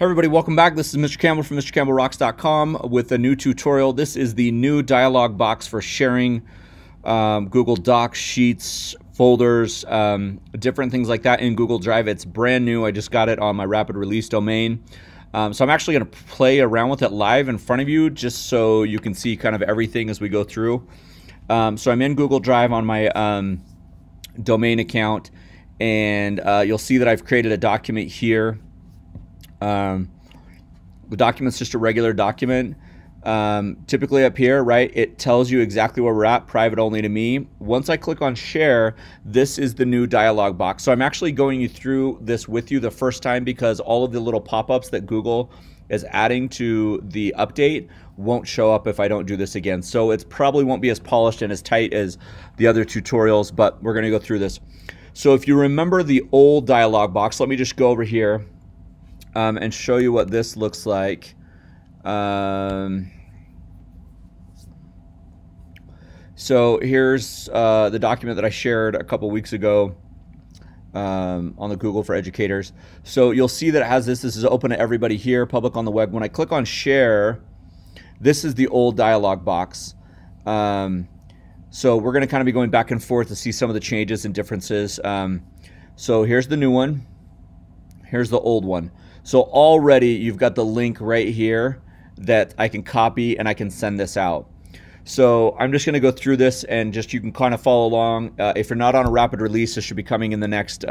Hey everybody, welcome back. This is Mr. Campbell from MrCampbellRocks.com with a new tutorial. This is the new dialog box for sharing Google Docs, Sheets, folders, different things like that in Google Drive. It's brand new. I just got it on my rapid release domain. So I'm actually going to play around with it live in front of you just so you can see kind of everything as we go through. So I'm in Google Drive on my domain account, and you'll see that I've created a document here. The document's just a regular document. Typically up here, right, it tells you exactly where we're at, private only to me. Once I click on share, this is the new dialog box. So I'm actually going through this with you the first time because all of the little pop-ups that Google is adding to the update won't show up if I don't do this again. So it probably won't be as polished and as tight as the other tutorials, but we're going to go through this. So if you remember the old dialog box, let me just go over here and show you what this looks like. So here's the document that I shared a couple weeks ago on the Google for Educators. So you'll see that it has this is open to everybody here, public on the web. When I click on share, this is the old dialog box. So we're going to kind of be going back and forth to see some of the changes and differences. So here's the new one. Here's the old one. So already you've got the link right here that I can copy and I can send this out. So I'm just going to go through this and just you can kind of follow along. If you're not on a rapid release, this should be coming in the next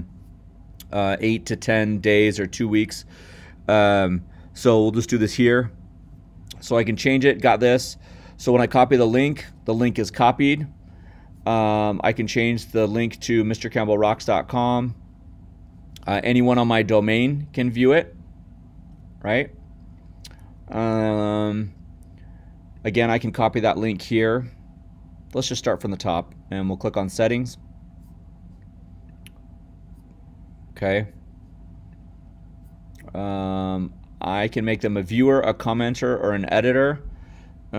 8 to 10 days or 2 weeks. So we'll just do this here. So I can change it, got this. So when I copy the link is copied. I can change the link to MrCampbellRocks.com. Anyone on my domain can view it, right? Again, I can copy that link here. Let's just start from the top, and we'll click on Settings. Okay. I can make them a viewer, a commenter, or an editor. So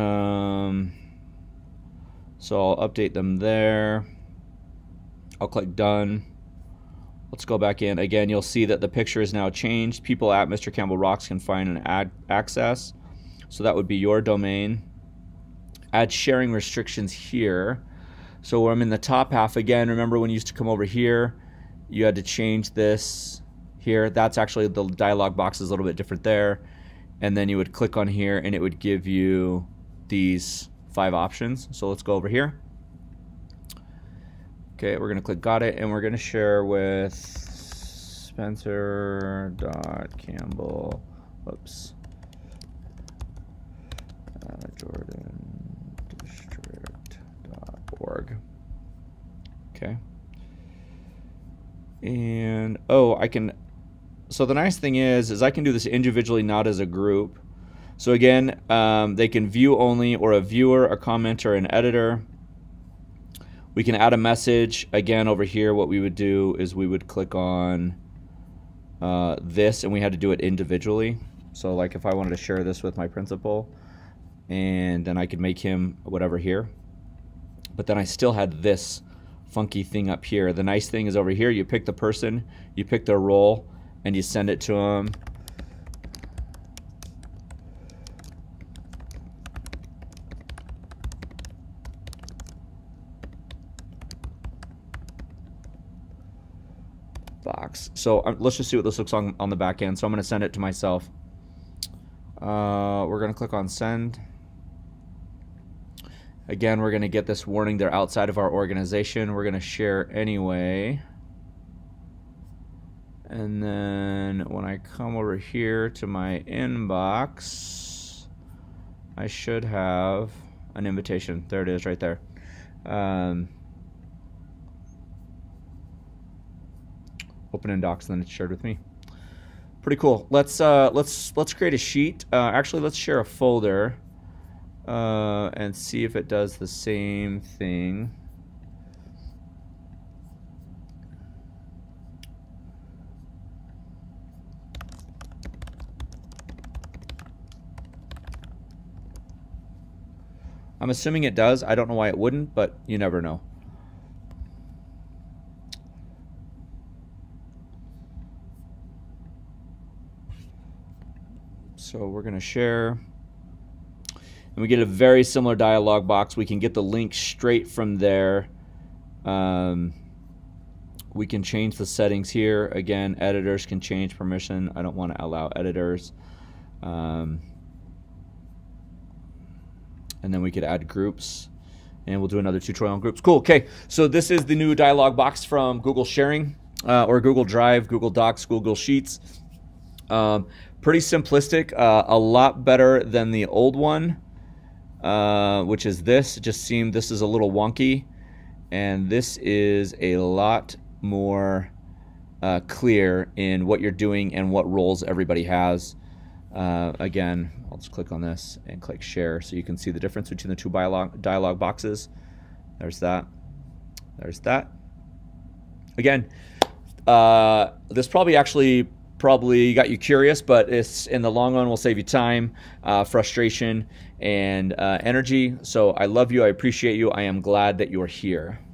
I'll update them there. I'll click Done. Let's go back in. Again, you'll see that the picture is now changed. People at Mr. Campbell Rocks can find and add access. So that would be your domain. Add sharing restrictions here. So where I'm in the top half, again, remember when you used to come over here, you had to change this here. That's actually the dialog box is a little bit different there. And then you would click on here and it would give you these 5 options. So let's go over here. Okay, we're going to click got it, and we're going to share with Spencer.Campbell, whoops, jordandistrict.org. Okay. And, oh, I can, so the nice thing is I can do this individually, not as a group. So again, they can view only, or a viewer, a commenter, an editor. We can add a message. Again, over here, what we would do is we would click on this, and we had to do it individually. So like if I wanted to share this with my principal, and then I could make him whatever here. But then I still had this funky thing up here. The nice thing is over here, you pick the person, you pick their role, and you send it to them. Box. So let's just see what this looks on the back end. So I'm going to send it to myself. We're going to click on send. Again, we're going to get this warning they're outside of our organization. We're going to share anyway. And then when I come over here to my inbox, I should have an invitation. There it is right there. Open in Docs, and then it's shared with me. Pretty cool. Let's create a sheet. Actually, let's share a folder and see if it does the same thing. I'm assuming it does. I don't know why it wouldn't, but you never know. So we're going to share, and we get a very similar dialog box. We can get the link straight from there. We can change the settings here. Again, editors can change permission. I don't want to allow editors. And then we could add groups, and we'll do another tutorial on groups. Cool. Okay, so this is the new dialog box from Google Sharing, or Google Drive, Google Docs, Google Sheets. Pretty simplistic, a lot better than the old one, which is this. It just seemed this is a little wonky, and this is a lot more clear in what you're doing and what roles everybody has. Again, I'll just click on this and click share so you can see the difference between the two dialog boxes. There's that. There's that. Again, this probably got you curious, but it's in the long run will save you time, frustration, and energy. So I love you. I appreciate you. I am glad that you are here.